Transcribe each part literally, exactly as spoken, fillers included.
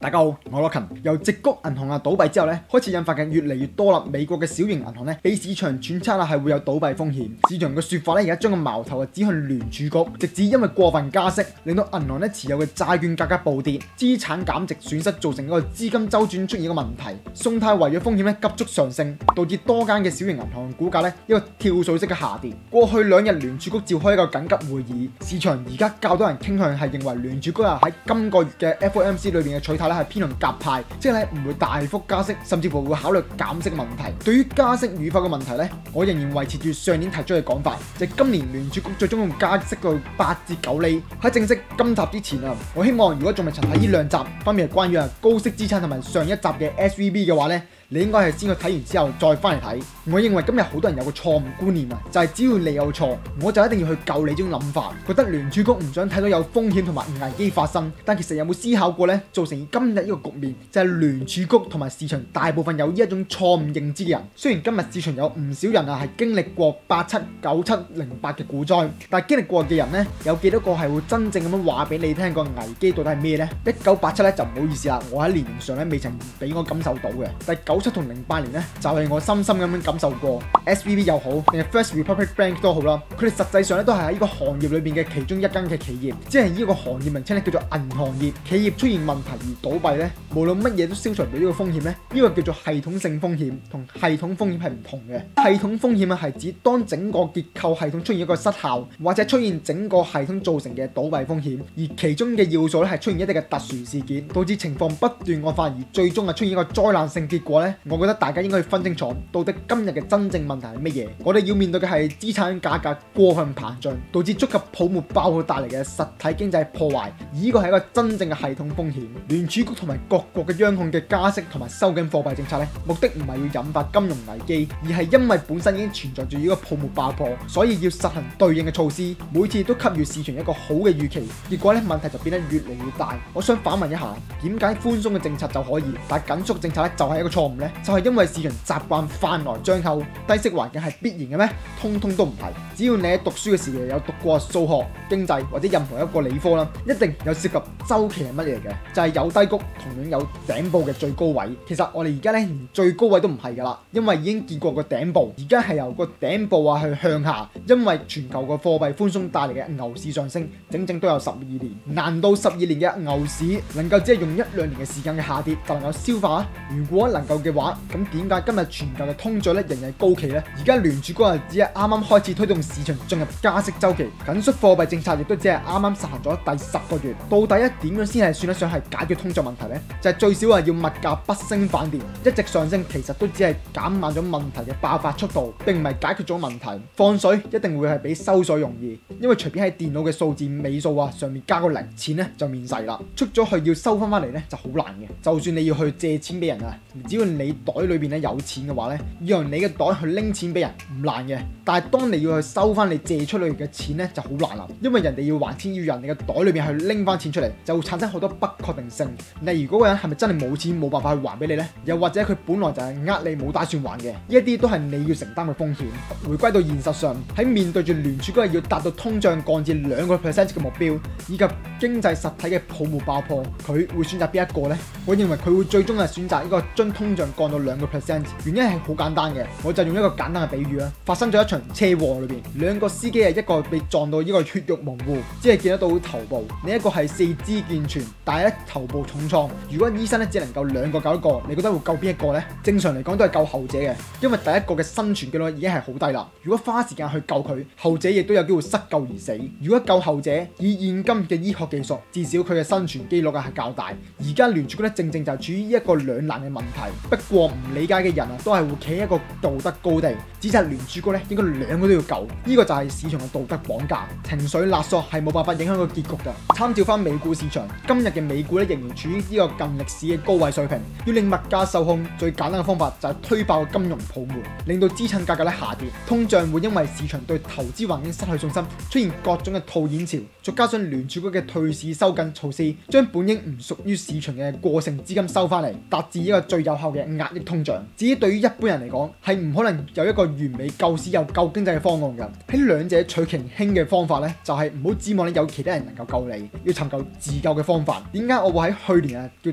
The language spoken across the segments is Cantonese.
大家好，我係 Lockin。由矽谷銀行啊倒閉之後咧，開始引發緊越嚟越多啦。美國嘅小型銀行咧，俾市場揣測啦係會有倒閉風險。市場嘅説法咧，而家將個矛頭啊指向聯儲局，直指因為過分加息，令到銀行咧持有嘅債券價格暴跌，資產減值損失，造成一個資金周轉出現一個問題，信貸違約風險咧急速上升，導致多間嘅小型銀行股價咧一個跳水式嘅下跌。過去兩日聯儲局召開一個緊急會議，市場而家較多人傾向係認為聯儲局啊喺今個月嘅 F O M C 裏邊嘅取態咧係偏向鴿派，即係咧唔會大幅加息，甚至乎會考慮減息問題。對於加息與否嘅問題咧，我仍然維持住上年提出嘅講法，就係今年聯儲局最終用加息到八至九厘。喺正式今集之前啊，我希望如果仲未曾睇呢兩集，分別係關於啊高息資產同埋上一集嘅 S V B 嘅話咧，你應該係先去睇完之後再翻嚟睇。我認為今日好多人有個錯誤觀念啊，就係只要你有錯，我就一定要去救你呢種諗法，覺得聯儲局唔想睇到有風險同埋危機發生。但其實有冇思考過呢？造成今日呢個局面就係聯儲局同埋市場大部分有呢一種錯誤認知嘅人。雖然今日市場有唔少人啊係經歷過八七、九七、零八嘅股災，但係經歷過嘅人呢，有幾多個係會真正咁樣話俾你聽個危機到底係咩呢？一九八七咧就唔好意思啦，我喺年齡上咧未曾俾我感受到嘅。但係九七同零八年咧就係、是、我深深咁樣感受過。S V B 又好，定係 First Republic Bank 都好啦，佢哋實際上咧都係喺呢個行業裏邊嘅其中一間嘅企業，即係呢個行業名稱咧叫做銀行業。企業出現問題而倒閉咧，無論乜嘢都消除唔到呢個風險咧，呢、這個叫做系統性風險，同系統風險係唔同嘅。系統風險啊係指當整個結構系統出現一個失效，或者出現整個系統造成嘅倒閉風險，而其中嘅要素咧係出現一啲嘅特殊事件，導致情況不斷惡化，而最終係出現一個災難性結果咧。我覺得大家應該要分清楚，到底今日嘅真正問題係乜嘢？我哋要面對嘅係資產價格過分膨脹，導致觸及泡沫爆破帶嚟嘅實體經濟破壞，而呢個係一個真正嘅系統風險。聯儲局同埋各國嘅央行嘅加息同埋收緊貨幣政策咧，目的唔係要引發金融危機，而係因為本身已經存在住呢個泡沫爆破，所以要實行對應嘅措施，每次都給予市場一個好嘅預期。結果咧問題就變得越嚟越大。我想反問一下，點解寬鬆嘅政策就可以，但係緊縮政策咧就係一個錯誤呢？就係因為市場習慣飯來張口，低息環境係必然嘅咩？通通都唔係。只要你喺讀書嘅時期有讀過數學、經濟或者任何一個理科啦，一定有涉及周期係乜嘢嘅，就係有低谷同樣有頂部嘅最高位。其實我哋而家咧連最高位都唔係噶啦，因為已經見過個頂部，而家係由個頂部啊去向下，因為全球個貨幣寬鬆帶嚟嘅牛市上升，整整都有十二年。難道十二年嘅牛市能夠只係用一兩年嘅時間嘅下跌就能夠消化？如果能夠嘅話，咁點解今日全球嘅通脹咧仍然高企呢？而家聯儲局啊只係啱啱開始推動市場進入加息周期，緊縮貨幣政策亦都只係啱啱實行咗第十個月。到底一點樣先係算得上係解決通脹問題呢？就係、是、最少係要物價不升反跌，一直上升其實都只係減慢咗問題嘅爆發速度，並唔係解決咗問題。放水一定會係比收水容易，因為隨便喺電腦嘅數字尾數啊上面加個零，錢咧就面世啦。出咗去要收翻翻嚟咧就好難嘅。就算你要去借錢俾人啊，只要你袋裏邊咧有錢嘅話咧，要用你嘅袋去拎錢俾人唔難嘅。但係當你要去收翻你借出去嘅錢咧就好難啦，因為人哋要還錢，要人哋嘅袋裏邊去拎翻錢出嚟，就會產生好多不確定性。例如嗰個人係咪真係冇錢冇辦法去還俾你呢？又或者佢本來就係呃你冇打算還嘅，呢一啲都係你要承擔嘅風險。回歸到現實上，喺面對住聯儲局要達到通脹降至兩個 percent 嘅目標，以及經濟實體嘅泡沫爆破，佢會選擇邊一個呢？我認為佢會最終係選擇呢個將通脹降到兩個 percent。原因係好簡單嘅，我就用一個簡單嘅比喻啦。發生咗一場車禍裏邊，兩個司機係一個被撞到呢個血肉模糊，只係見得到頭部；另一個係四肢健全，但係咧頭部重創。如果醫生咧只能夠兩個救一個，你覺得會救邊一個呢？正常嚟講都係救後者嘅，因為第一個嘅生存機率已經係好低啦。如果花時間去救佢，後者亦都有機會失救而死。如果救後者，以現今嘅醫學技術，至少佢嘅生存機率係較大。而家聯儲局咧正正就係處於一個兩難嘅問題。不過唔理解嘅人啊，都係會企喺一個道德高地，指責聯儲局咧應該兩個都要救。呢個就係市場嘅道德綁架，情緒勒索係冇辦法影響個結局㗎。參照翻美股市場，今日嘅美股咧仍然處於呢個近歷史嘅高位水平。要令物價受控，最簡單嘅方法就係推爆金融泡沫，令到資產價格咧下跌。通脹會因為市場對投資環境失去信心，出現各種嘅套現潮，再加上聯儲局嘅退市收緊措施，將本應唔屬於市場嘅過剩資金收翻嚟，達至一個最有效嘅壓抑通脹。至於對於一般人嚟講，係唔可能有一個完美救市又救經濟嘅方案㗎。喺兩者取其輕嘅方法咧，就係唔好指望你有其他人能夠救你，要尋求自救嘅方法。點解我會喺去年啊叫大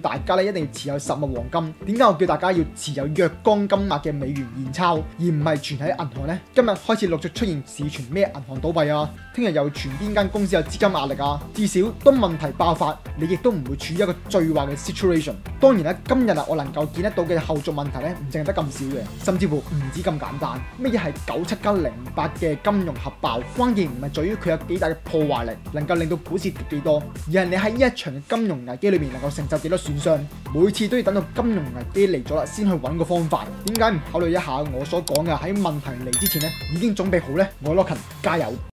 大家咧一定要持有實物黃金。點解我叫大家要持有若干金額嘅美元現鈔，而唔係存喺銀行呢？今日開始陸續出現市傳咩銀行倒閉啊，聽日又傳邊間公司有資金壓力啊。至少當問題爆發，你亦都唔會處於一個最壞嘅 situation。當然啦，今日啊，我能夠見得到嘅後續問題咧，唔淨係得咁少嘅，甚至乎唔止咁簡單。乜嘢係九七加零八嘅金融核爆？關鍵唔係在於佢有幾大嘅破壞力，能夠令到股市跌幾多，而係你喺呢一場嘅金融危機裏面能夠承受幾多損傷。每次都要等到金融危機嚟咗啦，先去揾個方法。點解唔考慮一下我所講嘅喺問題嚟之前咧，已經準備好呢？我 Lockin 加油！